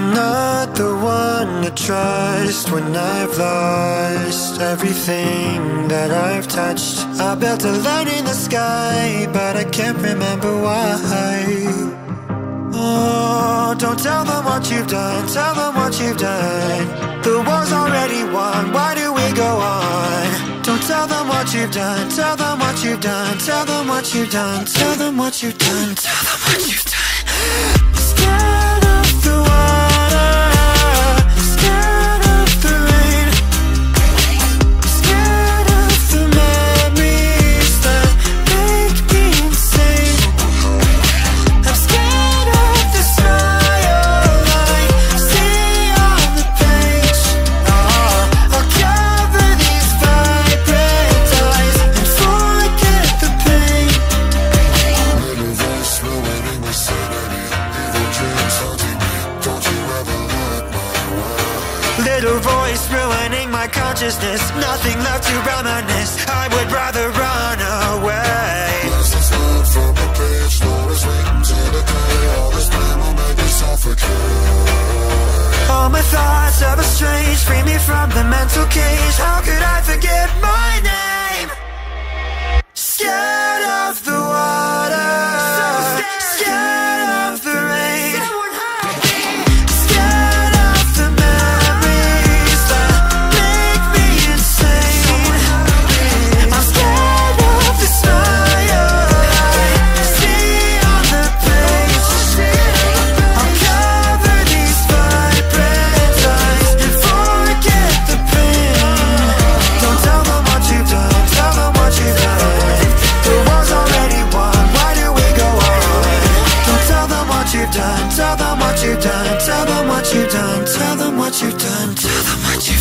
not the one to trust when I've lost everything that I've touched. I built a light in the sky, but I can't remember why. Oh, don't tell them what you've done, tell them what you've done. The war's already won, why do we go on? Don't tell them what you've done, tell them what you've done, tell them what you've done, tell them what you've done, tell them what you've done. Scared of the water, scared of the rain, scared of the memories that make me insane. I'm scared of the smile I see on the page. I'll cover these vibrant eyes and forget the pain. Little voice ruining my sanity, evil dreams haunting me, don't you ever look my way. Little voice ruining my consciousness, nothing left to reminisce, I would rather run away. Lessons learned from a page, stories written to decay, all this pain will make me suffocate. All my thoughts ever strange, free me from the mental cage, how could I forget my name? Scared of the water, scared of the rain, scared of the memories that make me insane. I'm scared of the smile I see on the page. I'll cover these vibrant eyes and forget the pain. Don't tell them what you've done, tell them what you've done. The war's already won, why do we go on? Don't tell them what you've done, tell them what you've done, tell them what you've done, tell them what you've done, tell them what you've done.